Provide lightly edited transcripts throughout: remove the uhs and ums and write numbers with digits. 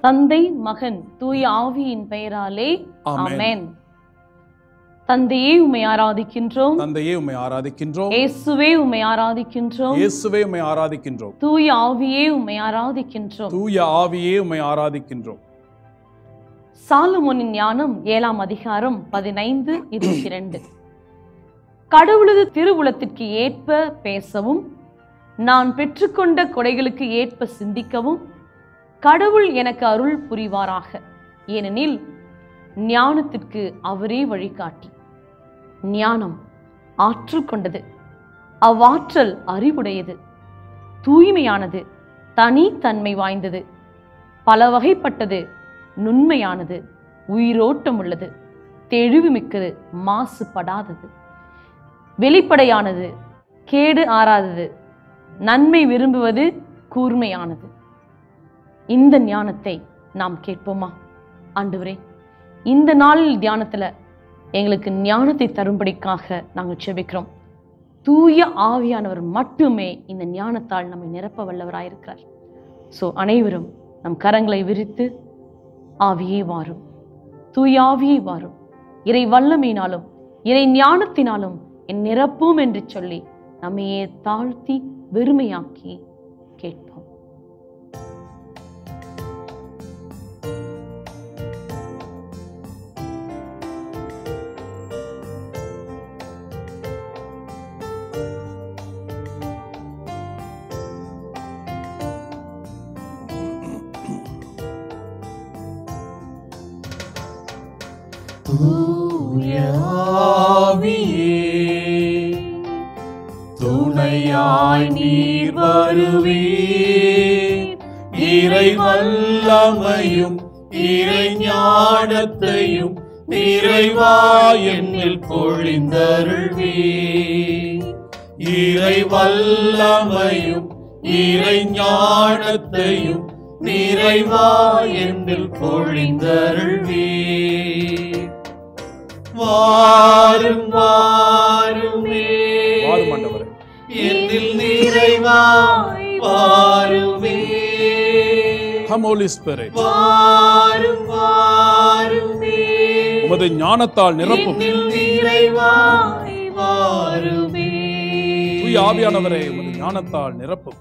தந்தை மகன் தூய ஆவியின் பெயராலே ஆமென். தந்தையே உம்மை ஆராதிக்கின்றோம், தந்தையே உம்மை ஆராதிக்கின்றோம், இயேசுவே உம்மை ஆராதிக்கின்றோம், இயேசுவே உம்மை ஆராதிக்கின்றோம், தூய ஆவியே உம்மை ஆராதிக்கின்றோம், தூய ஆவியே உம்மை ஆராதிக்கின்றோம். சாலமோனின் ஞானம் 7ஆம் அதிகாரம் 15-22. கடவுளது திருவுளத்திற்கு ஏற்ப பேசவும், நான் பெற்றுக்கொண்ட கொடைகளுக்கு ஏற்ப சிந்திக்கவும் கடவுள் எனக்கு அருள் புரிவாராக. ஏனெனில் ஞானத்திற்கு அவரே வழிகாட்டி. ஞானம் ஆற்றல் கொண்டது, அவ்வாற்றல் அறிவுடையது, தூய்மையானது, தனித்தன்மை வாய்ந்தது, பல வகைப்பட்டது, நுண்மையானது, உயிரோட்டம் உள்ளது, தெளிவுமிக்கது, மாசுபடாதது, வெளிப்படையானது, கேடு ஆறாதது, நன்மை விரும்புவது, கூர்மையானது. இந்த ஞானத்தை நாம் கேட்போமா? ஆண்டவரே, இந்த நாளில் தியானத்துல எங்களுக்கு ஞானத்தை தரும்படிக்காக நாங்கள் செபிக்கிறோம். தூய ஆவியானவர் மட்டுமே இந்த ஞானத்தால் நம்மை நிரப்ப வல்லவராயிருக்கிறார். அனைவரும் நம் கரங்களை விரித்து, ஆவியே வாரும், தூய ஆவியே வாரும், இறை வல்லமையினாலும் இறை ஞானத்தினாலும் என் நிரப்பும் என்று சொல்லி நம்மையே தாழ்த்தி வெறுமையாக்கி கேட்போம். தூய ஆவியே, துணையாய் நீர் வருவீர், இறை வல்லமையும் இறை ஞானத்தையும் நிறைவாய் என்னில் பொழிந்தருள்வீர். இறை வல்லமையும் இறை ஞானத்தையும் நிறைவாய் என்னில் பொழிந்தருள்வீர். வாரும் வாருமே, என்னில் நிறைவாய் வாருமே. Come Holy Spirit, வாரும் வாருமே, உமது ஞானத்தால் நிரப்பும். என்னில் நிறைவாய் வாருமே. தூய ஆவியானவரே, உமது ஞானத்தால் நிரப்பும்.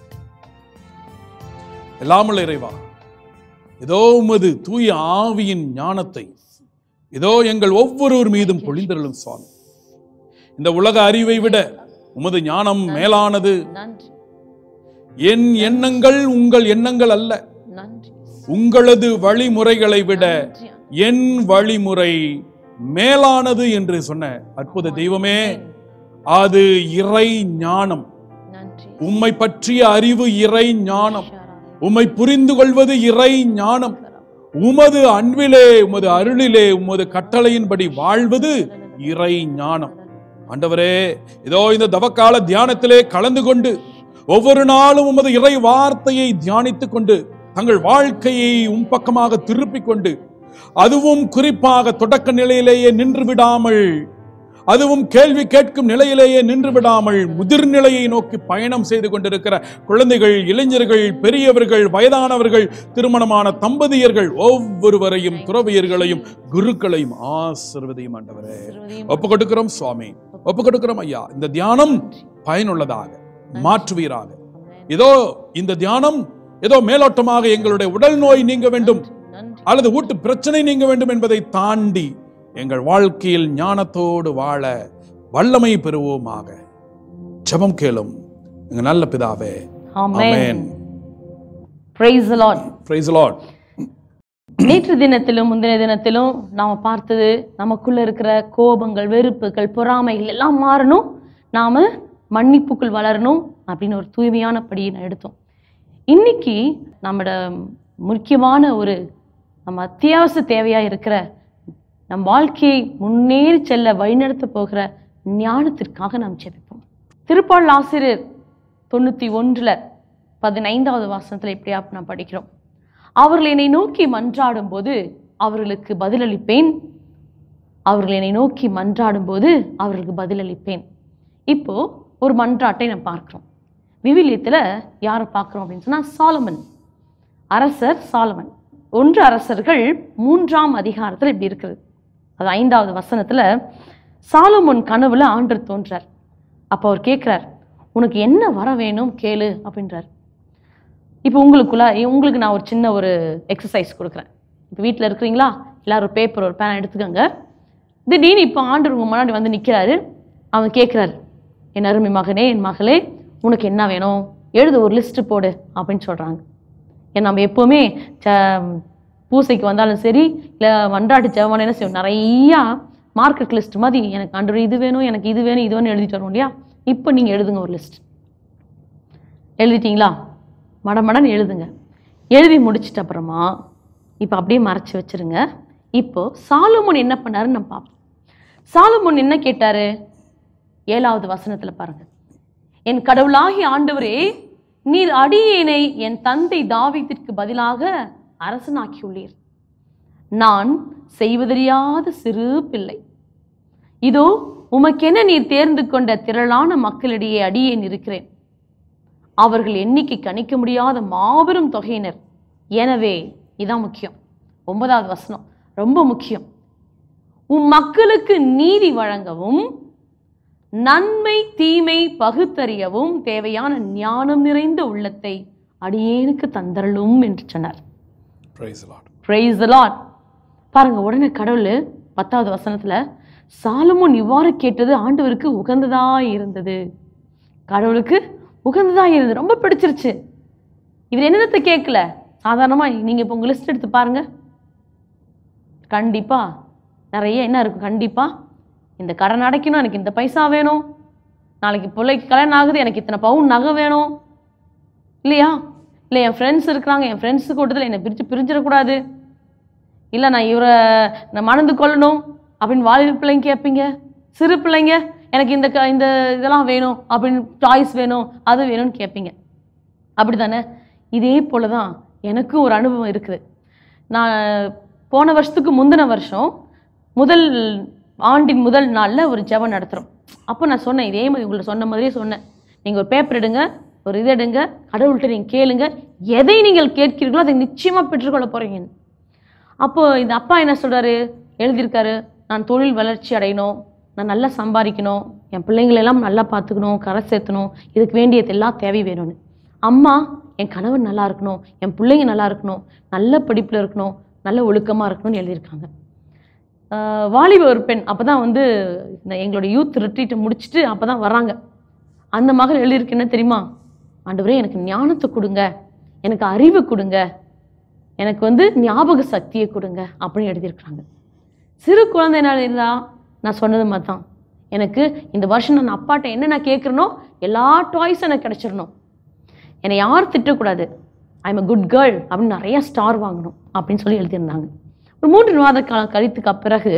எல்லாமுள்ள இறைவா, இதோ உமது தூய ஆவியின் ஞானத்தை இதோ எங்கள் ஒவ்வொருவர் மீதும் பொழிந்தருளும் சுவாமி. இந்த உலக அறிவை விட உமது ஞானம் மேலானது. என் எண்ணங்கள் உங்கள் எண்ணங்கள் அல்ல. உங்களது வழிமுறைகளை விட என் வழிமுறை மேலானது என்று சொன்ன அற்புத தெய்வமே, அது இறை ஞானம். உம்மை பற்றிய அறிவு இறை ஞானம். உம்மை புரிந்து கொள்வது இறை ஞானம். உமது அன்பிலே, உமது அருளிலே, உமது கட்டளையின்படி வாழ்வது இறை ஞானம். ஆண்டவரே, இதோ இந்த தவக்கால தியானத்திலே கலந்து கொண்டு ஒவ்வொரு நாளும் உமது இறை வார்த்தையை தியானித்துக் கொண்டு தங்கள் வாழ்க்கையை பக்கமாக திருப்பிக் கொண்டு, அதுவும் குறிப்பாக தொடக்க நிலையிலேயே நின்று விடாமல், அதுவும் கேள்வி கேட்கும் நிலையிலேயே நின்று விடாமல் முதிர்நிலையை நோக்கி பயணம் செய்து கொண்டிருக்கிற குழந்தைகள், இளைஞர்கள், பெரியவர்கள், வயதானவர்கள், திருமணமான தம்பதியர்கள் ஒவ்வொருவரையும், துறவியர்களையும், குருக்களையும் ஆசீர்வதியும் ஆண்டவரே. ஒப்பு கொடுக்கிறோம் சுவாமி, ஒப்பு கொடுக்கிறோம் ஐயா. இந்த தியானம் பயனுள்ளதாக மாற்றுவீராக. இதோ இந்த தியானம் ஏதோ மேலோட்டமாக எங்களுடைய உடல் நோய் நீங்க வேண்டும் அல்லது ஊட்டு பிரச்சனை நீங்க வேண்டும் என்பதை தாண்டி எங்கள் வாழ்க்கையில் ஞானத்தோடு வாழ வல்லமை பெறுவோமாக. ஜெபம் கேளும் எங்கள் நல்ல பிதாவே. ஆமென். Praise the Lord. Praise the Lord. நேற்று தினத்திலும் முந்தின தினத்திலும் நாம பார்த்தது, நமக்குள்ள இருக்கிற கோபங்கள், வெறுப்புகள், பொறாமைகள் எல்லாம் மாறணும், நாம மன்னிப்புக்குள் வளரணும் அப்படின்னு ஒரு தூய்மையான படியை எடுத்தோம். இன்னைக்கு நம்மளோட முக்கியமான ஒரு நம்ம அத்தியாவசிய தேவையா இருக்கிற, நம் வாழ்க்கையை முன்னேறி செல்ல வழிநடத்த போகிற ஞானத்திற்காக நாம் ஜெபிப்போம். திருப்பாடல் ஆசிரியர் 91:15 வாசனத்துல இப்படியா நாம் படிக்கிறோம், அவர்கள் என்னை நோக்கி மன்றாடும் போது அவர்களுக்கு பதிலளிப்பேன், அவர்கள் என்னை நோக்கி மன்றாடும் போது அவர்களுக்கு பதிலளிப்பேன். இப்போ ஒரு மன்றாட்டை நம்ம பார்க்கிறோம். விவிலியத்துல யாரை பார்க்கிறோம் அப்படின்னு சொன்னா, சாலமன், அரசர் சாலமன். 1 அரசர்கள் 3ஆம் அதிகாரத்துல இப்படி இருக்குது. அது 5வது வசனத்துல சாலமோன் கனவுல ஆண்டவர் தோன்றார். அப்ப அவர் கேட்கிறார், உனக்கு என்ன வர வேணும் கேளு அப்படின்றார். இப்போ உங்களுக்கு நான் ஒரு சின்ன ஒரு எக்ஸசைஸ் கொடுக்குறேன். இப்போ வீட்டில் இருக்கிறீங்களா, எல்லாரும் பேப்பர் ஒரு பேனா எடுத்துக்கோங்க. திடீர்னு இப்போ ஆண்டவர் உங்க முன்னாடி வந்து நிற்கிறாரு. அவன் கேட்குறாரு, என் அருமை மகனே, என் மகளே, உனக்கு என்ன வேணும் எழுது, ஒரு லிஸ்ட்டு போடு அப்படின்னு சொல்கிறாங்க. ஏன்னா நம்ம எப்போவுமே பூசைக்கு வந்தாலும் சரி, இல்லை மன்றாட்டு ஜெபம் என்ன செய்வோம், நிறையா மார்க்கெட் லிஸ்ட் மாதிரி எனக்கு ஆண்டவர் இது வேணும், எனக்கு இது வேணும், இது வேணும் எழுதிட்டு வரோம் இல்லையா. இப்போ நீங்கள் எழுதுங்க, ஒரு லிஸ்ட் எழுதிட்டீங்களா, மடமடன்னு எழுதுங்க. எழுதி முடிச்சிட்ட அப்புறமா இப்போ அப்படியே மறைச்சி வச்சிருங்க. இப்போ சாலமோன் என்ன பண்ணாருன்னு நம்ம பார்ப்போம். சாலமோன் என்ன கேட்டாரு, 7வது வசனத்துல பாருங்க. என் கடவுளாகிய ஆண்டவரே, நீர் அடியேனை என் தந்தை தாவீதிற்கு பதிலாக அரசனாக்கியுள்ளீர். நான் செய்வதறியாத சிறு பிள்ளை. இதோ உமக்கென நீர் தேர்ந்து கொண்ட திரளான மக்களிடையே அடியேன் இருக்கிறேன். அவர்கள் எண்ணிக்கை கணிக்க முடியாத மாபெரும் தொகையினர். எனவே இதான் முக்கியம். 9வது வசனம் ரொம்ப முக்கியம். உம் மக்களுக்கு நீதி வழங்கவும் நன்மை தீமை பகுத்தறியவும் தேவையான ஞானம் நிறைந்த உள்ளத்தை அடியேனுக்கு தந்தரலும் என்று சொன்னார். Praise the Lord. பாருங்க, உடனே கடவுள் 10வது வசனத்துல சாலமோன் இவ்வாறு கேட்டது ஆண்டவருக்கு உகந்ததா இருந்தது. கடவுளுக்கு உகந்ததா இருந்தது, ரொம்ப பிடிச்சிருச்சு. இவர் என்னத்தை கேட்கல. சாதாரணமா நீங்க இப்போ உங்க லிஸ்ட் எடுத்து பாருங்க, கண்டிப்பா நிறைய என்ன இருக்கும். கண்டிப்பா இந்த கடன் அடைக்கணும், எனக்கு இந்த பைசா வேணும், நாளைக்கு பிள்ளைக்கு கல்யாணம் ஆகுது, எனக்கு இத்தனை பவுன் நகை வேணும் இல்லையா, இல்லை என் ஃப்ரெண்ட்ஸ் இருக்கிறாங்க, என் ஃப்ரெண்ட்ஸு கூட்டத்தில் என்னை பிரிஞ்சிடக்கூடாது, இல்லை நான் மணந்து கொள்ளணும் அப்படின்னு வாலிப பிள்ளைங்க கேட்பீங்க. சிறு பிள்ளைங்க எனக்கு இந்த இதெல்லாம் வேணும் அப்படின்னு, சாய்ஸ் வேணும், அது வேணும்னு கேட்பீங்க. அப்படி தானே? இதே போல தான் எனக்கும் ஒரு அனுபவம் இருக்குது. நான் போன வருஷத்துக்கு முந்தின வருஷம் ஆண்டின் முதல் நாளில் ஒரு ஜெபம் நடத்துகிறோம். அப்போ நான் சொன்னேன், இதே மாதிரி உங்களை சொன்ன மாதிரியே சொன்னேன், நீங்கள் ஒரு பேப்பர் எடுங்க, ஒரு இது எடுங்க, கடவுள்கிட்ட நீங்கள் கேளுங்க, எதை நீங்கள் கேட்கிறீர்களோ அதை நிச்சயமாக பெற்றுக்கொள்ள போகிறீங்க. அப்போது இந்த அப்பா என்ன சொல்கிறாரு, எழுதியிருக்காரு, நான் தொழில் வளர்ச்சி அடையணும், நான் நல்லா சம்பாதிக்கணும், என் பிள்ளைங்களெல்லாம் நல்லா பார்த்துக்கணும், கரை சேர்த்தணும், இதுக்கு வேண்டியது எல்லாம் தேவை வேணும்னு. அம்மா, என் கணவன் நல்லா இருக்கணும், என் பிள்ளைங்க நல்லா இருக்கணும், நல்ல படிப்பில் இருக்கணும், நல்ல ஒழுக்கமாக இருக்கணும்னு எழுதியிருக்காங்க. வாலிப ஒரு பெண் அப்போ தான் வந்து எங்களோட யூத் ரிட்ரீட்டை முடிச்சுட்டு அப்போ தான் வராங்க. அந்த மகள் எழுதியிருக்கு என்ன தெரியுமா, ஆண்டவரே எனக்கு ஞானத்தை கொடுங்க, எனக்கு அறிவு கொடுங்க, எனக்கு வந்து ஞாபக சக்தியை கொடுங்க அப்படின்னு எழுதியிருக்கிறாங்க. சிறு குழந்தைனால இருந்தால் நான் சொன்னது மாதிரி தான், எனக்கு இந்த வருஷம் நான் அப்பாட்ட என்ன நான் கேட்குறேனோ எல்லா டாய்ஸும் எனக்கு கிடைச்சிடணும், என்னை யாரும் திட்டக்கூடாது, I am a good girl அப்படின்னு நிறைய ஸ்டார் வாங்கணும் அப்படின்னு சொல்லி எழுதியிருந்தாங்க. ஒரு 3 மாத காலம் கழித்துக்கு பிறகு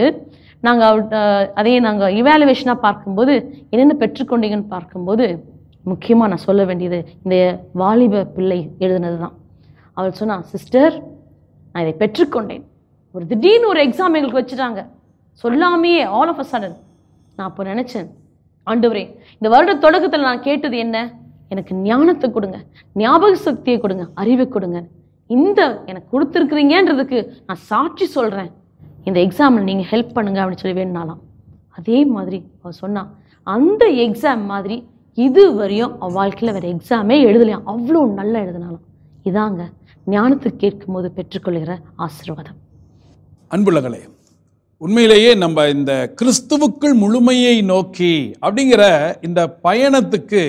நாங்கள் இவாலுவேஷனாக பார்க்கும்போது என்னென்ன பெற்றுக்கொண்டீங்கன்னு பார்க்கும்போது முக்கியமாக நான் சொல்ல வேண்டியது இந்த வாலிப பிள்ளை எழுதுனது தான். அவள் சொன்னா, சிஸ்டர் நான் இதை பெற்றுக்கொண்டேன். ஒரு திடீர்னு ஒரு எக்ஸாம் எங்களுக்கு வச்சுட்டாங்க, சொல்லாமையே ஆல் ஆஃப் அ சடன். நான் அப்போ நினச்சேன், ஆண்டவரே இந்த வருட தொடக்கத்தில் நான் கேட்டது என்ன, எனக்கு ஞானத்தை கொடுங்க, ஞாபக சக்தியை கொடுங்க, அறிவை கொடுங்க, இந்த எனக்கு கொடுத்துருக்குறீங்கன்றதுக்கு நான் சாட்சி சொல்கிறேன், இந்த எக்ஸாமில் நீங்கள் ஹெல்ப் பண்ணுங்க அப்படின்னு சொல்லி வேணுனாலாம். அதே மாதிரி அவள் சொன்னா, அந்த எக்ஸாம் மாதிரி இது வரையும் அவள் வாழ்க்கையில் வேறு எக்ஸாமே எழுதலையாம், அவ்வளோ நல்லா எழுதினாலாம். இதாங்க ஞானத்தை கேட்கும் போது பெற்றுக்கொள்கிற ஆசீர்வாதம். அன்புள்ளங்களே, உண்மையிலேயே நம்ம இந்த கிறிஸ்துவுக்குள் முழுமையை நோக்கி அப்படிங்கிற இந்த பயணத்துக்கு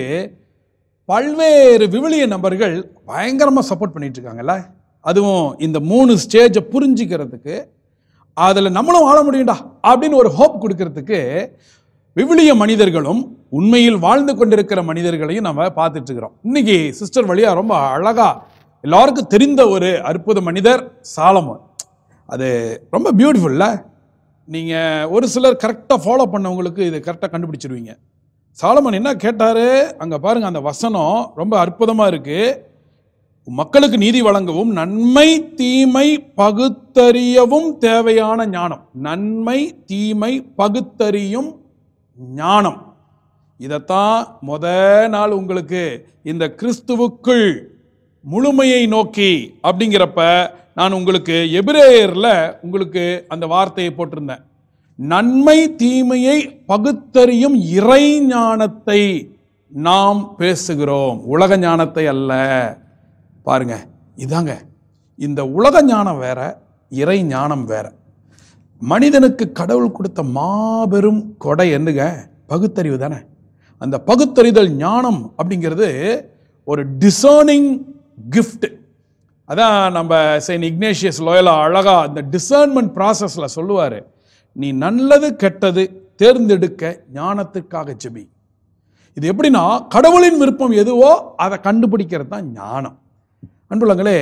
பல்வேறு விவிலிய நபர்கள் பயங்கரமாக சப்போர்ட் பண்ணிட்டு இருக்காங்கல்ல. அதுவும் இந்த 3 ஸ்டேஜை புரிஞ்சிக்கிறதுக்கு, அதில் நம்மளும் வாழ முடியும்டா அப்படின்னு ஒரு ஹோப் கொடுக்கறதுக்கு விவிலிய மனிதர்களும் உண்மையில் வாழ்ந்து கொண்டிருக்கிற மனிதர்களையும் நம்ம பார்த்துட்டு இருக்கிறோம். இன்னைக்கு சிஸ்டர் வழியா ரொம்ப அழகா எல்லாருக்கும் தெரிந்த ஒரு அற்புத மனிதர் சாலமோன். அது ரொம்ப பியூட்டிஃபுல்ல. நீங்கள் ஒரு சிலர் கரெக்டாக ஃபாலோ பண்ணவங்களுக்கு இது கரெக்டாக கண்டுபிடிச்சிருவீங்க. சாலமோன் என்ன கேட்டாரு அங்கே பாருங்க, அந்த வசனம் ரொம்ப அற்புதமாக இருக்கு. மக்களுக்கு நீதி வழங்கவும் நன்மை தீமை பகுத்தறியவும் தேவையான ஞானம். நன்மை தீமை பகுத்தறியும் ஞானம். இதைத்தான் நாள் உங்களுக்கு இந்த கிறிஸ்துவுக்குள் முழுமையை நோக்கி அப்படிங்கிறப்ப நான் உங்களுக்கு எபிரேயர்ல உங்களுக்கு அந்த வார்த்தையை போட்டிருந்தேன். நன்மை தீமையை பகுத்தறியும் இறை ஞானத்தை நாம் பேசுகிறோம், உலக ஞானத்தை அல்ல. பாருங்க, இதாங்க இந்த உலக ஞானம் வேற, இறை ஞானம் வேற. மனிதனுக்கு கடவுள் கொடுத்த மாபெரும் கொடை என்னங்க? பகுத்தறிவு தானே. அந்த பகுத்தறிதல் ஞானம் அப்படிங்கிறது ஒரு டிசர்னிங் கிஃப்ட். அதான் நம்ம செயின்ட் இக்னேஷியஸ் லோயலா அழகா அந்த டிசர்ன்மெண்ட் ப்ராசஸ்ல சொல்லுவாரு, நீ நல்லது கெட்டது தேர்ந்தெடுக்க ஞானத்துக்காக ஜெபி. இது எப்படின்னா, கடவுளின் விருப்பம் எதுவோ அதை கண்டுபிடிக்கிறது தான் ஞானம். அன்புள்ளங்களே,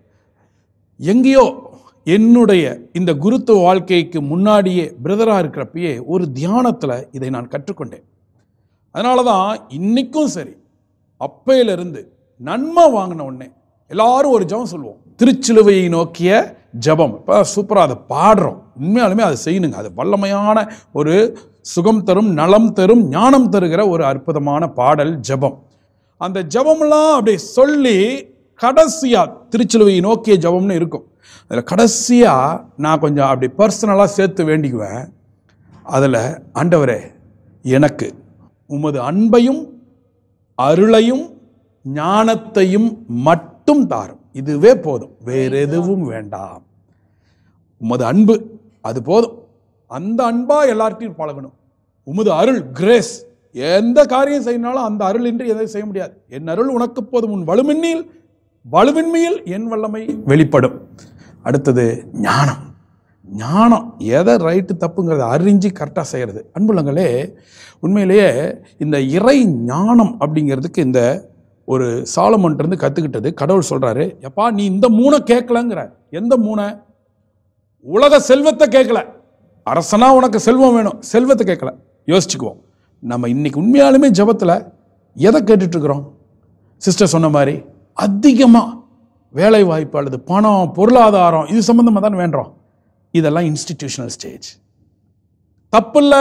எங்கேயோ என்னுடைய இந்த குருத்துவ வாழ்க்கைக்கு முன்னாடியே பிரதரா இருக்கிறப்பயே ஒரு தியானத்துல இதை நான் கற்றுக்கொண்டேன். அதனாலதான் இன்னைக்கும் சரி, அப்பையிலிருந்து நன்மை வாங்கின உடனே எல்லாரும் ஒரு ஜெபம் சொல்லுவோம், திருச்சிலுவையை நோக்கிய ஜெபம். இப்போ சூப்பராக அதை பாடுறோம். உண்மையாலுமே அதை செய்யணுங்க. அது வல்லமையான ஒரு சுகம் தரும், நலம் தரும், ஞானம் தருகிற ஒரு அற்புதமான பாடல் ஜெபம். அந்த ஜெபம்லாம் அப்படி சொல்லி கடைசியா திருச்சிலுவையை நோக்கிய ஜெபம்னு இருக்கும். அதில் கடைசியா நான் கொஞ்சம் அப்படி பர்சனலாக சேர்த்து வேண்டிக்குவேன். அதில், ஆண்டவரே, எனக்கு உமது அன்பையும் அருளையும் ஞானத்தையும் மட்டும் தாரும், இதுவே போதும், வேற எதுவும் வேண்டாம். உமது அன்பு அது போதும், அந்த அன்பா எல்லார்ட்டையும் பழகணும். உமது அருள், கிரேஸ், எந்த காரியம் செய்யனாலும் அந்த அருள் இன்றி எதையும் செய்ய முடியாது. என் அருள் உனக்கு போதும், உன் வலுவின்மையில் என் வல்லமை வெளிப்படும். அடுத்தது ஞானம். ஞானம் எதை ரைட்டு தப்புங்கிறத அறிஞ்சு கரெக்டாக செய்கிறது. அன்புள்ளங்களே, உண்மையிலேயே இந்த இறை ஞானம் அப்படிங்கிறதுக்கு இந்த ஒரு சாலமன்ட்டு கற்றுக்கிட்டது. கடவுள் சொல்கிறாரு, எப்பா நீ இந்த 3 கேட்கலங்கிற. எந்த 3? உலக செல்வத்தை கேட்கல. அரசனா உனக்கு செல்வம் வேணும், செல்வத்தை கேட்கல. யோசிச்சுக்குவோம், நம்ம இன்னைக்கு உண்மையாலுமே ஜபத்தில் எதை கேட்டுட்டு இருக்கிறோம்? சிஸ்டர் சொன்ன மாதிரி அதிகமாக வேலை வாய்ப்பு அல்லது பணம், பொருளாதாரம், இது சம்பந்தமாக தான் வேண்டோம். இதெல்லாம் இன்ஸ்டிடியூஷனல் ஸ்டேஜ், தப்பு இல்லை.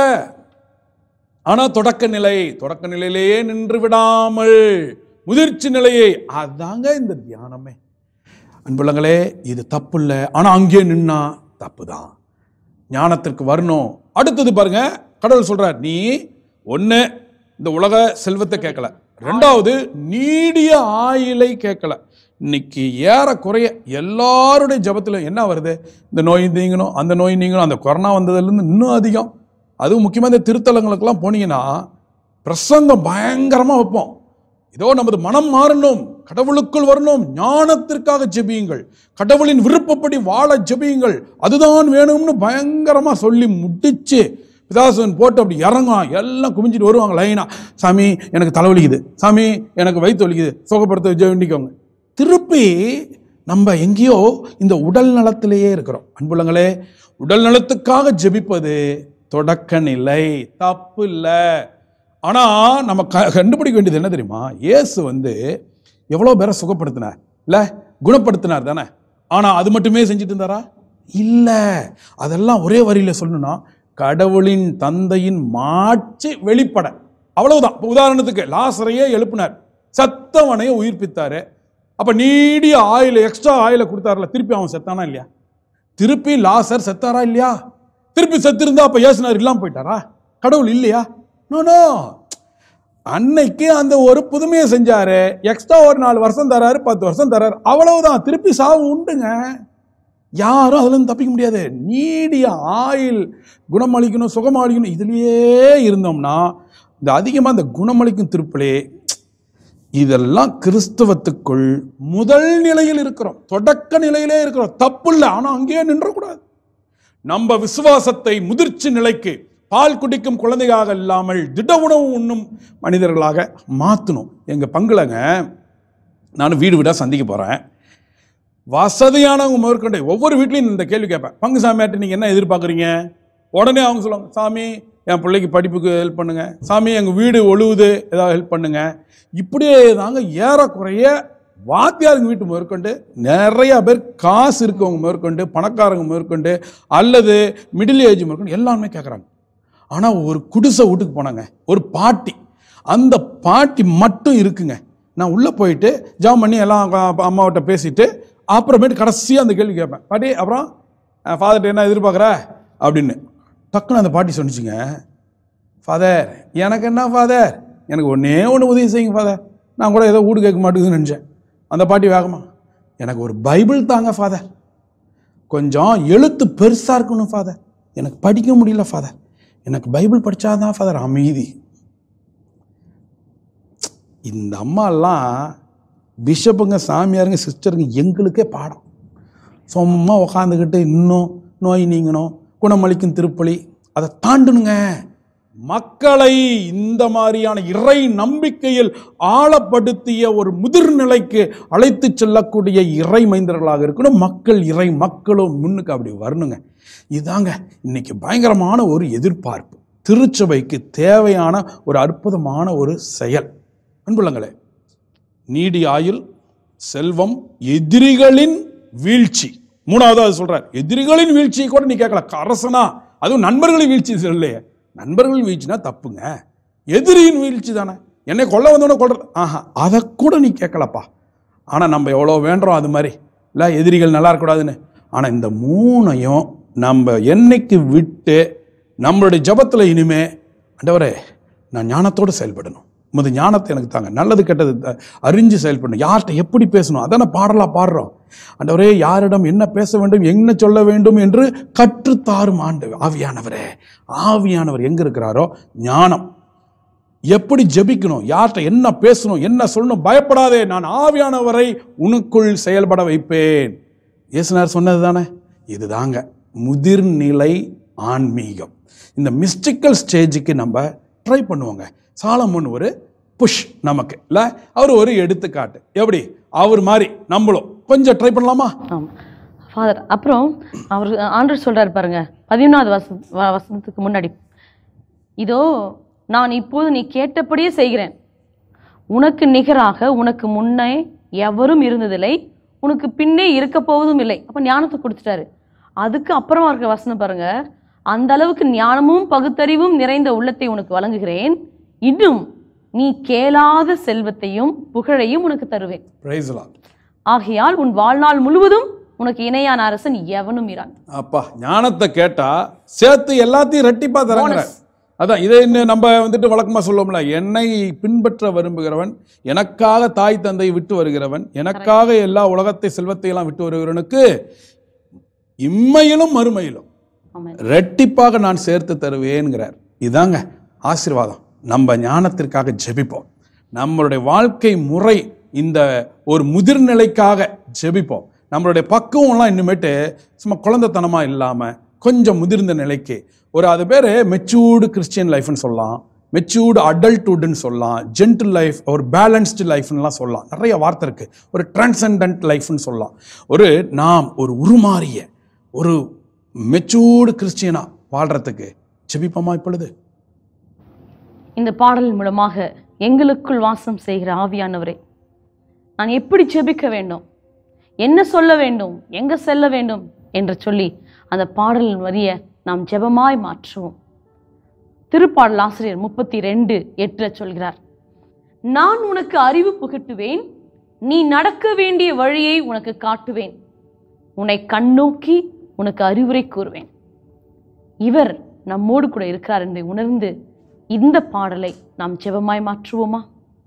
ஆனால் தொடக்க நிலையிலேயே நின்று விடாமல் முதிர்ச்சி நிலையை, அதாங்க இந்த தியானமே. அன்புள்ளங்களே, இது தப்பு இல்லை, ஆனால் அங்கே நின்னா தப்பு தான். ஞானத்திற்கு வரணும். அடுத்தது பாருங்க, கடவுள் சொல்றார், நீ ஒன்று இந்த உலக செல்வத்தை கேட்கல, 2வது நீடிய ஆயுளை கேட்கல. இன்னைக்கு ஏறக்குறைய எல்லாருடைய ஜபத்தில் என்ன வருது? இந்த நோய் நீங்கணும், அந்த நோய் நீங்கணும். அந்த கொரோனா வந்ததுலேருந்து இன்னும் அதிகம். அதுவும் முக்கியமாக இந்த திருத்தலங்களுக்கெல்லாம் போனீங்கன்னா பிரசங்கம் பயங்கரமாக வைப்போம். இதோ நமது மனம் மாறணும், கடவுளுக்குள் வரணும், ஞானத்திற்காக ஜெபியுங்கள், கடவுளின் விருப்பப்படி வாழ ஜெபியுங்கள், அதுதான் வேணும்னு பயங்கரமாக சொல்லி முடிச்சு பிதாசன் போட்டு அப்படி இறங்கும். எல்லாம் குமிஞ்சிட்டு வருவாங்க லைனா. சாமி எனக்கு தலைவலிக்குது, சாமி எனக்கு வயிற்று வலிக்குது, சுகப்படுத்த வேண்டிக்கோங்க. திருப்பி நம்ம எங்கேயோ இந்த உடல் நலத்திலேயே இருக்கிறோம். அன்புள்ளங்களே, உடல் நலத்துக்காக ஜெபிப்பது தொடக்க நிலை, தப்பு இல்லை. ஆனா நம்ம கண்டுபிடிக்க வேண்டியது என்ன தெரியுமா? இயேசு எவ்வளவு பேரை சுகப்படுத்தினார் இல்ல, குணப்படுத்தினார் தானே. ஆனா அது மட்டுமே செஞ்சுட்டு இருந்தாரா? இல்ல. அதெல்லாம் ஒரே வரியில சொல்லணும்னா, கடவுளின் தந்தையின் மாட்சி வெளிப்பட, அவ்வளவுதான். உதாரணத்துக்கு லாசரையே எழுப்பினார், சத்தவனையே உயிர்ப்பித்தாரு. அப்ப நீடிய ஆயில, எக்ஸ்ட்ரா ஆயில கொடுத்தாருல, திருப்பி அவன் செத்தானா இல்லையா? திருப்பி லாசர் செத்தாரா இல்லையா? திருப்பி செத்திருந்தா அப்ப இயேசுனார் இல்லாம போயிட்டாரா? கடவுள் இல்லையா? நோ. அன்னைக்கு அந்த ஒரு புதுமையை செஞ்சாரு, எக்ஸ்ட்ரா ஒரு 4 வருஷம் தராரு, 10 வருஷம் தராரு, அவ்வளவுதான். திருப்பி சாவு உண்டுங்க, யாரும் அதுல இருந்து தப்பிக்க முடியாது. நீடிய ஆயுள், குணமளிக்கணும், சுகமளிக்கணும், இதுலயே இருந்தோம்னா இந்த அதிகமா இந்த குணமளிக்கும் திருப்பிலே, இதெல்லாம் கிறிஸ்தவத்துக்குள் முதல் நிலையில் இருக்கிறோம், தொடக்க நிலையிலே இருக்கிறோம். தப்பு இல்லை, ஆனா அங்கேயே நின்றக்கூடாது. நம்ம விசுவாசத்தை முதிர்ச்சி நிலைக்கு, பால் குடிக்கும் குழந்தையாக இல்லாமல் திட உணவு உண்ணும் மனிதர்களாக மாற்றணும். எங்கள் பங்குலங்க, நான் வீடு வீடாக சந்திக்க போகிறேன். வசதியானவங்க முதற்கொண்டு ஒவ்வொரு வீட்லையும் இந்த கேள்வி கேட்பேன், பங்கு சாமியாட்ட நீங்கள் என்ன எதிர்பார்க்குறீங்க? உடனே அவங்க சொல்லுவாங்க, சாமி என் பிள்ளைக்கு படிப்புக்கு ஹெல்ப் பண்ணுங்க, சாமி எங்கள் வீடு ஒழுகுது ஏதாவது ஹெல்ப் பண்ணுங்க. இப்படியே தாங்க ஏறக்குறைய வாத்தியாருங்க வீட்டு முதற்கொண்டு, நிறைய பேர் காசு இருக்கவங்க முதற்கொண்டு, பணக்காரங்க முதற்கொண்டு, அல்லது மிடில் ஏஜ் முதற்கொண்டு எல்லாருமே கேட்குறாங்க. ஆனால் ஒரு குடிசை வீட்டுக்கு போனாங்க, ஒரு பாட்டி, அந்த பாட்டி மட்டும் இருக்குங்க. நான் உள்ளே போயிட்டு ஜாம் பண்ணி எல்லாம் அம்மாவிட்ட பேசிட்டு அப்புறமேட்டு கடைசியாக அந்த கேள்வி கேட்பேன், பாட்டி அப்புறம் ஃபாதர்கிட்ட என்ன எதிர்பார்க்குற அப்படின்னு. டக்குன்னு அந்த பாட்டி சொன்னிச்சுங்க, ஃபாதர் எனக்கு என்ன ஃபாதர், எனக்கு ஒன்றே ஒன்று உதவி செய்யுங்க ஃபாதர். நான் கூட ஏதோ வீடு கேட்க மாட்டேங்குதுன்னு நினச்சேன். அந்த பாட்டி வேகமா, எனக்கு ஒரு பைபிள் தாங்க ஃபாதர், கொஞ்சம் எழுத்து பெருசாக இருக்கணும் ஃபாதர், எனக்கு படிக்க முடியல ஃபாதர், எனக்கு பைபிள் படித்தாதான் ஃபாதர் அமைதி. இந்த அம்மாலாம் பிஷப்புங்க சாமியாருங்க சிஸ்டருங்க எங்களுக்கே பாடம். சும்மா உக்காந்துக்கிட்டு இன்னும் நோய் நீங்கணும், குணமளிக்கும் திருப்பலி, அதை தாண்டணுங்க. மக்களை இந்த மாதிரியான இறை நம்பிக்கையில் ஆழப்படுத்திய ஒரு முதிர்நிலைக்கு அழைத்து செல்லக்கூடிய இறை மைந்தர்களாக இருக்கணும். மக்களும் முன்னுக்கு அப்படி வரணுங்க. இதாங்க இன்னைக்கு பயங்கரமான ஒரு எதிர்பார்ப்பு, திருச்சபைக்கு தேவையான ஒரு அற்புதமான ஒரு செயல். அன்புள்ளங்களே, நீடி ஆயுள், செல்வம், எதிரிகளின் வீழ்ச்சி. மூணாவது அது சொல்றார், எதிரிகளின் வீழ்ச்சியை கூட நீ கேட்கல, அரசனா அதுவும் நண்பர்களின் வீழ்ச்சி இல்லையே. நண்பர்களின் வீழ்ச்சினா தப்புங்க, எதிரியின் வீழ்ச்சி தானே, என்னை கொல்ல வந்தோட கொள்றது, அதை கூட நீ கேட்கலப்பா. ஆனால் நம்ம எவ்வளோ வேண்டுறோம் அது மாதிரி இல்லை, எதிரிகள் நல்லா இருக்கக்கூடாதுன்னு. ஆனால் இந்த மூணையும் நம்ம என்னைக்கு விட்டு நம்மளுடைய ஜபத்தில் இனிமே, ஆண்டவரே நான் ஞானத்தோடு செயல்படணும், உமது ஞானத்தை எனக்கு தாங்க, நல்லது கெட்டது அறிஞ்சு செயல்படணும், யார்கிட்ட எப்படி பேசணும் அதான பாடலா பாடுறோம். ஆண்டவரே யாரிடம் என்ன பேச வேண்டும், என்ன சொல்ல வேண்டும் என்று கற்றுத்தாரும் ஆவியானவரே. ஆவியானவர் எங்க இருக்கிறாரோ ஞானம், எப்படி ஜெபிக்கணும், யார்கிட்ட என்ன பேசணும், என்ன சொல்லணும், பயப்படாதே, நான் ஆவியானவரை உனக்குள் செயல்பட வைப்பேன். இயேசுநாதர் சொன்னது தானே. இதுதாங்க முதிர்நிலை ஆன்மீகம். இந்த மிஸ்டிக்கல் ஸ்டேஜுக்கு நம்ம ட்ரை பண்ணுவோங்க. சாலமோன் ஒரு புஷ் நமக்கு இல்லை, அவர் ஒரு எடுத்துக்காட்டு. எப்படி அவர் மாதிரி நம்மளும் கொஞ்சம் ட்ரை பண்ணலாமா? ஃபாதர் அப்புறம் அவர் ஆண்டவர் சொல்றாரு பாருங்க, 11வது வசனத்துக்கு முன்னாடி, இதோ நான் இப்போது நீ கேட்டபடியே செய்கிறேன், உனக்கு நிகராக உனக்கு முன்னே எவரும் இருந்ததில்லை, உனக்கு பின்னே இருக்க போவதும் இல்லை. அப்ப ஞானத்தை கொடுத்துட்டாரு. அதுக்கு அப்புறமா இருக்கிற வசனம் பாருங்க, அந்த அளவுக்கு ஞானமும் பகுத்தறிவும் நிறைந்த உள்ளத்தை உனக்கு வழங்குகிறேன், இன்னும் நீ கேளாத செல்வத்தையும் புகழையும் உனக்கு தருவேன், ஆகையால் உன் வாழ்நாள் முழுவதும் உனக்கு இணையான அரசன் எவனும் இரான். அப்பா ஞானத்தை கேட்டா சேர்த்து எல்லாத்தையும் ரெட்டிப்பா தராங்க. அதான் இதை நம்ம வந்துட்டு வழக்கமா சொல்லுவோம்ல, என்னை பின்பற்ற விரும்புகிறவன், எனக்காக தாய் தந்தை விட்டு வருகிறவன், எனக்காக எல்லா உலகத்தை செல்வத்தை எல்லாம் விட்டு வருகிறவனுக்கு இம்மையிலும் மறுமையிலும் ரெட்டிப்பாக நான் சேர்த்து தருவேன்கிறார். இதாங்க ஆசீர்வாதம். நம்ம ஞானத்திற்காக ஜெபிப்போம், நம்மளுடைய வாழ்க்கை முறை இந்த ஒரு முதிர்நிலைக்காக ஜெபிப்போம். நம்மளுடைய பக்குவம்லாம் இன்னுமேட்டு சும்மா குழந்தைத்தனமா இல்லாம கொஞ்சம் முதிர்ந்த நிலைக்கு ஒரு, அது பேர் மெச்சூர்டு கிறிஸ்டியன் லைஃப்னு சொல்லலாம், மெச்சூர்டு அடல்ட்ஹுட்னு சொல்லலாம், ஜென்டில் லைஃப், ஒரு பேலன்ஸ்டு லைஃப்னுலாம் சொல்லலாம், நிறைய வார்த்தை இருக்கு. ஒரு டிரான்செண்டன்ட் லைஃப்னு சொல்லலாம். நாம் ஒரு உருமாறிய ஒரு மெச்சூர்டு கிறிஸ்டியனா வாழ்றதுக்கு ஜெபிப்போமா? இப்பொழுது இந்த பாடல் மூலமாக எங்களுக்குள் வாசம் செய்கிற ஆவியானவரே, நான் எப்படி ஜெபிக்க வேண்டும், என்ன சொல்ல வேண்டும், எங்க செல்ல வேண்டும் என்று சொல்லி அந்த பாடலின் வரிய நாம் ஜெபமாய் மாற்றுவோம். திருப்பாடல் ஆசிரியர் 32:8 சொல்கிறார், நான் உனக்கு அறிவு புகட்டுவேன், நீ நடக்க வேண்டிய வழியை உனக்கு காட்டுவேன், உன்னை கண்ணோக்கி உனக்கு அறிவுரை கூறுவேன். இவர் நம்மோடு கூட இருக்கிறார் என்று உணர்ந்து இந்த பாடலை நாம் ஜெபமாய் மாற்றுவோமா?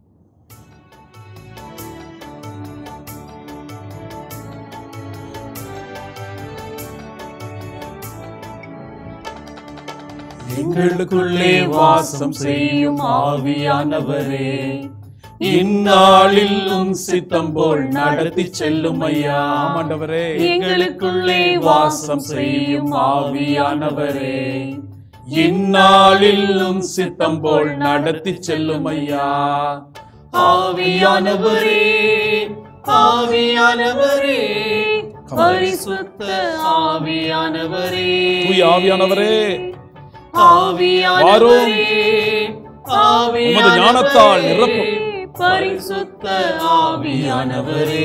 எங்களுக்குள்ளே வாசம் செய்யும் ஆவியானவரே, இந்நாளிலும் சித்தம் போல் நடத்தி செல்லும் ஐயா. ஆண்டவரே, எங்களுக்குள்ளே வாசம் செய்யும் ஆவியானவரே, இந்நாளிலும் சித்தம் போல் நடத்தி செல்லும் ஐயா. ஆவியானவரே, ஆவியானவரே, பரிசுத்த ஆவியானவரே, தூய ஆவியானவரே, ஆவியானவரே, உமது ஞானத்தால் நிரப்பும் பரிசுத்த ஆவியானவரே.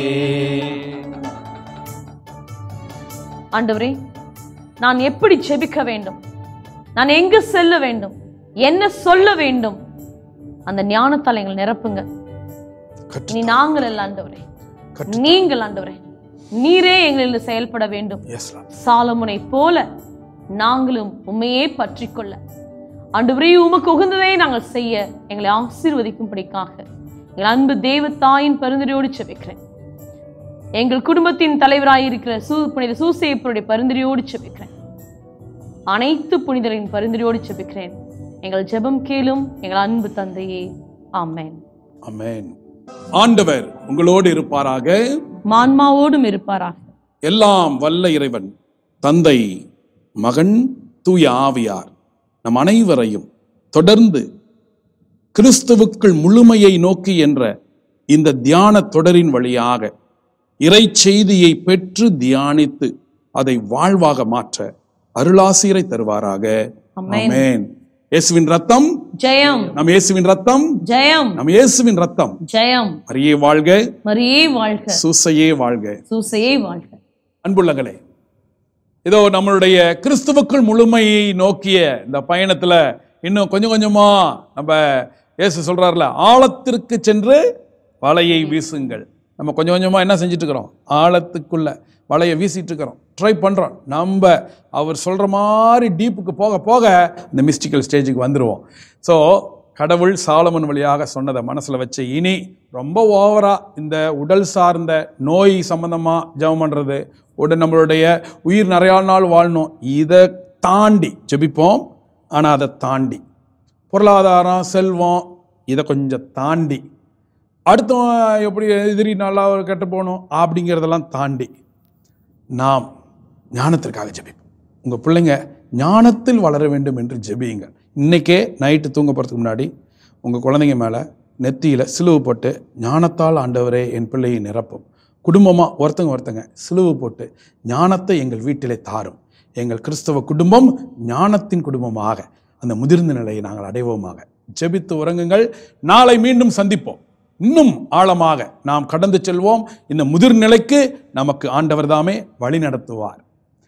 ஆண்டவரே, நான் எப்படி ஜெபிக்க வேண்டும், நான் எங்கு செல்ல வேண்டும், என்ன சொல்ல வேண்டும், அந்த ஞானத்தால் எங்களை நிரப்புங்க. இனி நாங்கள் அல்ல ஆண்டவரே, நீங்கள் ஆண்டவரே, நீரே எங்களில் செயல்பட வேண்டும். சாலமோனை போல நாங்களும் உண்மையே பற்றிக்கொள்ள ஆண்டவரே உமக்கு உகந்ததை நாங்கள் செய்ய எங்களை ஆசீர்வதிக்கும்படிக்காக எங்கள் அன்பு தேவ தாயின் பரிந்துரையோடு செபிக்கிறேன். எங்கள் குடும்பத்தின் தலைவராயிருக்கிற புனித சூசேப்பருடைய பரிந்துரையோடு செபிக்கிறேன். அனைத்து புனிதரின் பரிந்துரையோடு செபிக்கிறேன். எங்கள் ஜெபம் கேளும் எங்கள் அன்பு தந்தையே. ஆமென். ஆமென். ஆண்டவர் உங்களோடு இருப்பாராக, ஆன்மாவோடும் இருப்பாராக. எல்லாம் வல்ல இறைவன் தந்தை, மகன், தூய ஆவியார் நம் அனைவரையும் தொடர்ந்து கிறிஸ்துவுக்குள் முழுமையை நோக்கி என்ற இந்த தியான தொடரின் வழியாக இறை செய்தியை பெற்று தியானித்து அதை வாழ்வாக மாற்ற அருளாசிரை தருவாராக. ஆமென். இயேசுவின் ரத்தம் ஜெயம். நம் இயேசுவின் ரத்தம் ஜெயம். நம் இயேசுவின் ரத்தம் ஜெயம். மரியே வாழ்க, மரியே வாழ்க, சூசையே வாழ்க, சூசையே வாழ்க. அன்புள்ளங்களே, இதோ நம்மளுடைய கிறிஸ்துவுக்குள் முழுமையை நோக்கிய இந்த பயணத்துல இன்னும் கொஞ்சம் கொஞ்சமா நம்ம இயேசு சொல்றாருல, ஆழத்திற்கு சென்று வலையை வீசுங்கள். நம்ம கொஞ்சம் கொஞ்சமா என்ன செஞ்சுட்டு இருக்கிறோம்? ஆழத்துக்குள்ள வலையை வீசிட்டு இருக்கிறோம், ட்ரை பண்றோம். நம்ம அவர் சொல்ற மாதிரி டீப்புக்கு போக போக இந்த மிஸ்டிக்கல் ஸ்டேஜுக்கு வந்துடுவோம். ஸோ கடவுள் சாலமன் வழியாக சொன்னதை மனசுல வச்சு இனி ரொம்ப ஓவரா இந்த உடல் சார்ந்த நோய் சம்பந்தமா ஜெபம் பண்றது, நம்மளுடைய உயிர் நிறைய நாள் வாழணும், இதை தாண்டி ஜெபிப்போம். ஆனால் அதை தாண்டி பொருளாதாரம், செல்வம், இதை கொஞ்சம் தாண்டி அடுத்தவன் எப்படி எதிரி நல்லா கெட்டு போகணும் அப்படிங்கிறதெல்லாம் தாண்டி நாம் ஞானத்திற்காக ஜெபிப்போம். உங்கள் பிள்ளைங்க ஞானத்தில் வளர வேண்டும் என்று ஜெபியுங்க. இன்றைக்கே நைட்டு தூங்க போகிறதுக்கு முன்னாடி உங்கள் குழந்தைங்க மேலே நெத்தியில் சிலுவு போட்டு, ஞானத்தால் ஆண்டவரே என் பிள்ளையை நிரப்பும். குடும்பமாக ஒருத்தங்க சிலுவு போட்டு, ஞானத்தை எங்கள் வீட்டிலே தாரும், எங்கள் கிறிஸ்தவ குடும்பம் ஞானத்தின் குடும்பமாக அந்த முதிர்ந்த நிலையை நாங்கள் அடைவோமாக. ஜெபித்து உறங்குங்கள். நாளை மீண்டும் சந்திப்போம். இன்னும் ஆழமாக நாம் கடந்து செல்வோம். இந்த முதிர்நிலைக்கு நமக்கு ஆண்டவர் தாமே வழி நடத்துவார்.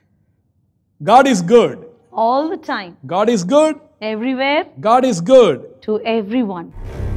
God is good all the time. God is good everywhere. God is good to everyone.